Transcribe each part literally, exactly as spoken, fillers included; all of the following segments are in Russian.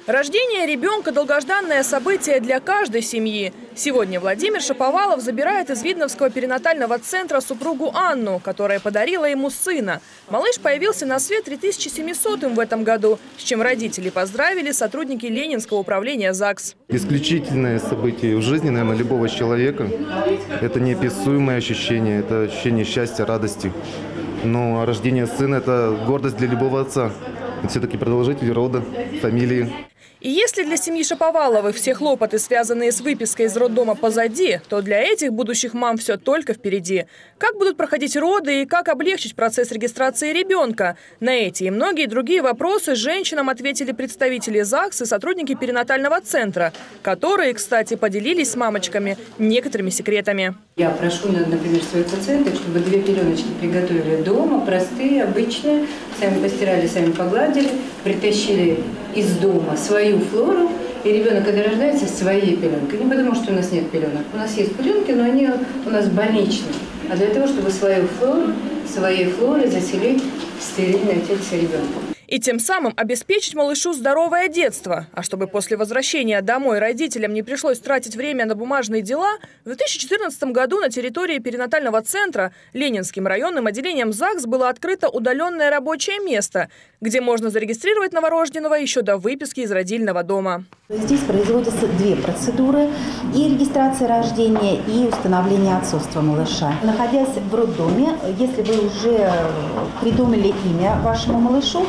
Рождение ребенка – долгожданное событие для каждой семьи. Сегодня Владимир Шаповалов забирает из Видновского перинатального центра супругу Анну, которая подарила ему сына. Малыш появился на свет три тысячи семисотым в этом году, с чем родители поздравили сотрудники Ленинского управления ЗАГС. Исключительное событие в жизни, наверное, любого человека. Это неописуемое ощущение, это ощущение счастья, радости. Но рождение сына – это гордость для любого отца. Это все-таки продолжитель рода, фамилии. И если для семьи Шаповаловых все хлопоты, связанные с выпиской из роддома, позади, то для этих будущих мам все только впереди. Как будут проходить роды и как облегчить процесс регистрации ребенка? На эти и многие другие вопросы женщинам ответили представители ЗАГС и сотрудники перинатального центра, которые, кстати, поделились с мамочками некоторыми секретами. Я прошу, например, своих пациенток, чтобы две пеленочки приготовили дома, простые, обычные, сами постирали, сами погладили, притащили из дома свою флору, и ребенок, когда рождается, своей пеленкой. Не потому, что у нас нет пеленок. У нас есть пеленки, но они у нас больничные. А для того, чтобы свою флору, своей флорой заселить в стерильное тельце ребенка. И тем самым обеспечить малышу здоровое детство. А чтобы после возвращения домой родителям не пришлось тратить время на бумажные дела, в две тысячи четырнадцатом году на территории перинатального центра Ленинским районным отделением ЗАГС было открыто удаленное рабочее место, где можно зарегистрировать новорожденного еще до выписки из родильного дома. Здесь производятся две процедуры – и регистрация рождения, и установление отцовства малыша. Находясь в роддоме, если вы уже придумали имя вашему малышу,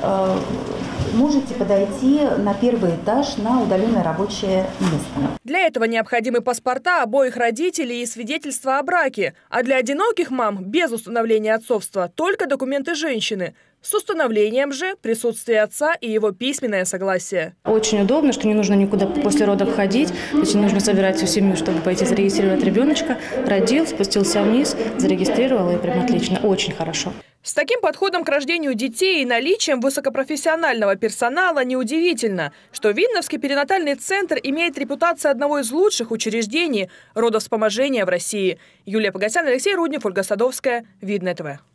можете подойти на первый этаж на удаленное рабочее место. Для этого необходимы паспорта обоих родителей и свидетельства о браке. А для одиноких мам без установления отцовства только документы женщины. С установлением же присутствие отца и его письменное согласие. Очень удобно, что не нужно никуда после родов ходить. То есть не нужно собирать всю семью, чтобы пойти зарегистрировать ребеночка. Родил, спустился вниз, зарегистрировал, и прям отлично. Очень хорошо. С таким подходом к рождению детей и наличием высокопрофессионального персонала неудивительно, что Видновский перинатальный центр имеет репутацию одного из лучших учреждений родовспоможения в России. Юлия Погосян, Алексей Руднев, Ольга Садовская, Видное ТВ.